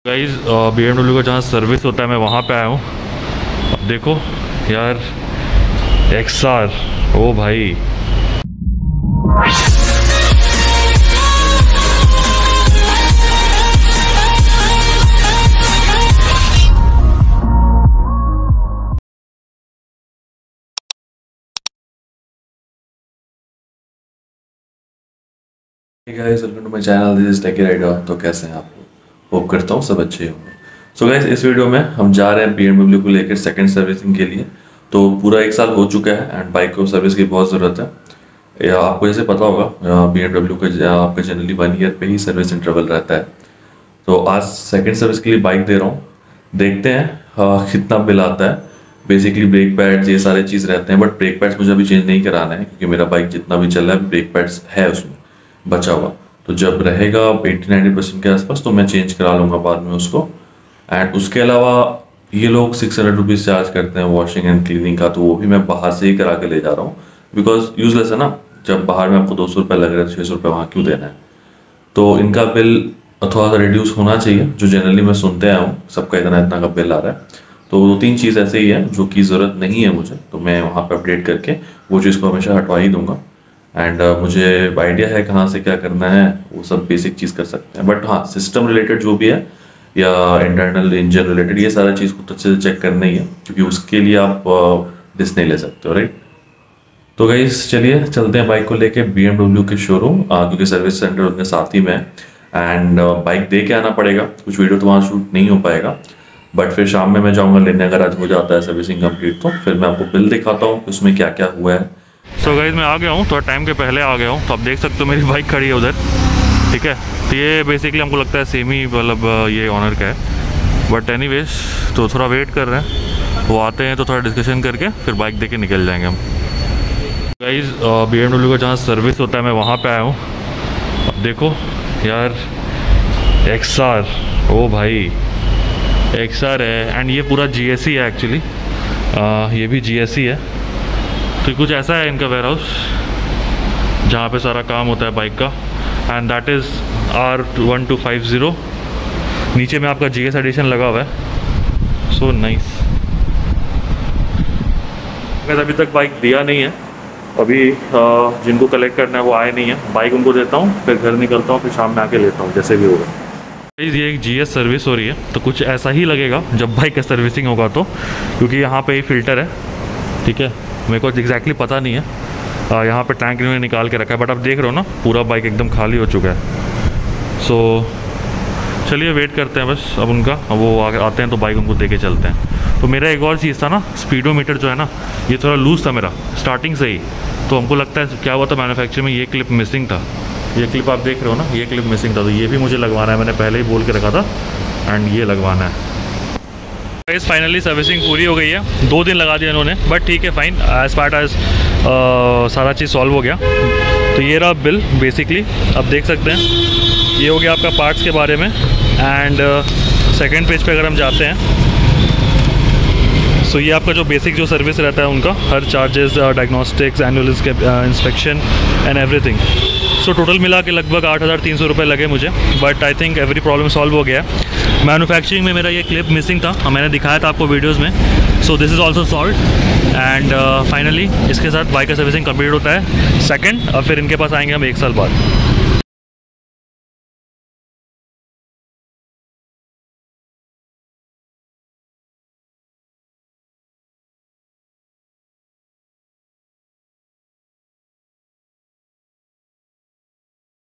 Guys BMW का जहाँ service होता है मैं वहाँ पे आया हूँ। अब देखो यार XR, ओ भाई guys welcome to my channel, this is Techy Rider. तो कैसे हैं आप लोग? होप करता हूँ सब अच्छे होंगे। सो गाइस इस वीडियो में हम जा रहे हैं BMW को लेकर सेकंड सर्विसिंग के लिए। तो पूरा 1 साल हो चुका है एंड बाइक को सर्विस की बहुत ज़रूरत है। या आपको जैसे पता होगा BMW का आपका जनरली 1 ईयर पे ही सर्विस इंटरवल रहता है। तो आज सेकेंड सर्विस के लिए बाइक दे रहा हूँ, देखते हैं कितना बिल आता है। बेसिकली ब्रेक पैड्स ये सारे चीज़ रहते हैं, बट ब्रेक पैड्स मुझे अभी चेंज नहीं कराना है क्योंकि मेरा बाइक जितना भी चल रहा है ब्रेक पैड्स है उसमें बचा हुआ। तो जब रहेगा 80-90% के आसपास तो मैं चेंज करा लूँगा बाद में उसको। एंड उसके अलावा ये लोग 600 रुपीज़ चार्ज करते हैं वॉशिंग एंड क्लीनिंग का, तो वो भी मैं बाहर से ही करा के ले जा रहा हूँ बिकॉज यूजलेस है ना। जब बाहर में आपको 200 रुपये लग रहा है 600 रुपये वहाँ क्यों देना है। तो इनका बिल थोड़ा सा रिड्यूस होना चाहिए, जो जनरली मैं सुनते आया हूँ सबका इतना का बिल आ रहा है। तो 2-3 चीज़ ऐसे ही है जो कि ज़रूरत नहीं है मुझे, तो मैं वहाँ पर अपडेट करके वो चीज़ को हमेशा हटवा ही दूँगा। एंड मुझे आइडिया है कहाँ से क्या करना है, वो सब बेसिक चीज़ कर सकते हैं। बट हाँ, सिस्टम रिलेटेड जो भी है या इंटरनल इंजन रिलेटेड ये सारा चीज़ को अच्छे से चेक करना ही है क्योंकि उसके लिए आप रिस्क नहीं ले सकते हो, राइट। तो गाइस चलिए चलते हैं बाइक को लेके BMW के शोरूम, क्योंकि सर्विस सेंटर उनके साथ ही में है। एंड बाइक दे के आना पड़ेगा, कुछ वीडियो तो वहाँ शूट नहीं हो पाएगा, बट फिर शाम में मैं जाऊँगा लेने। अगर आज हो जाता है सर्विसिंग कंप्लीट तो फिर मैं आपको बिल दिखाता हूँ कि उसमें क्या क्या हुआ है। सो गाइस मैं आ गया हूँ, थोड़ा टाइम के पहले आ गया हूँ। तो आप देख सकते हो मेरी बाइक खड़ी है उधर, ठीक है। तो ये बेसिकली हमको लगता है सेम ही मतलब ये ऑनर का है, बट एनीवेज तो थोड़ा वेट कर रहे हैं, वो आते हैं तो थोड़ा डिस्कशन करके फिर बाइक दे के निकल जाएंगे हम। गाइस BMW का जहाँ सर्विस होता है मैं वहाँ पे आया हूँ। अब देखो यार XR, ओ भाई XR है एंड ये पूरा GSE है एक्चुअली, ये भी GSE है। तो कुछ ऐसा है इनका वेयर हाउस जहाँ पे सारा काम होता है बाइक का, एंड दैट इज़ R1250। नीचे में आपका GS एडिशन लगा हुआ है, सो नाइस। मैं अभी तक बाइक दिया नहीं है, अभी जिनको कलेक्ट करना है वो आए नहीं है। बाइक उनको देता हूँ, फिर घर निकलता हूँ, फिर शाम में आके लेता हूँ जैसे भी होगा। ये एक GS सर्विस हो रही है तो कुछ ऐसा ही लगेगा जब बाइक का सर्विसिंग होगा तो, क्योंकि यहाँ पे ही फ़िल्टर है, ठीक है। मेरे को एग्जैक्टली पता नहीं है, यहाँ पे टैंक इन्होंने निकाल के रखा है, बट आप देख रहे हो ना पूरा बाइक एकदम खाली हो चुका है। सो चलिए वेट करते हैं बस अब उनका, अब वो आते हैं तो बाइक उनको दे के चलते हैं। तो मेरा एक और चीज़ था ना, स्पीडोमीटर जो है ना ये थोड़ा लूज़ था मेरा स्टार्टिंग से ही। तो हमको लगता है क्या हुआ था मैन्युफैक्चर में, ये क्लिप मिसिंग था। ये क्लिप आप देख रहे हो ना, ये क्लिप मिसिंग था, तो ये भी मुझे लगवाना है। मैंने पहले ही बोल के रखा था एंड ये लगवाना है। इस फाइनली सर्विसिंग पूरी हो गई है, 2 दिन लगा दिया इन्होंने, बट ठीक है फाइन, एज पार्ट एज सारा चीज़ सॉल्व हो गया। तो ये रहा बिल बेसिकली, अब देख सकते हैं ये हो गया आपका पार्ट्स के बारे में। एंड सेकंड पेज पे अगर हम जाते हैं सो ये आपका जो बेसिक जो सर्विस रहता है उनका, हर charges, diagnostics, annual inspection and everything. So total मिला के लगभग 8,300 रुपये लगे मुझे, but I think every problem solve हो गया है। मैन्युफैक्चरिंग में मेरा ये क्लिप मिसिंग था, मैंने दिखाया था आपको वीडियोस में। So this is also solve and finally इसके साथ बाइक का सर्विसिंग कंप्लीट होता है सेकंड, और फिर इनके पास आएंगे हम 1 साल बाद।